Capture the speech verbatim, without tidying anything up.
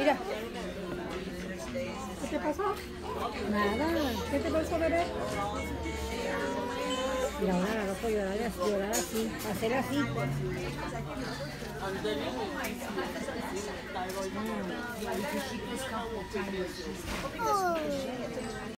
mira. ¿Qué te pasó? Nada. ¿Qué te pasó, bebé? Mira, ahora la ropa llorar, llorar así, hacer así.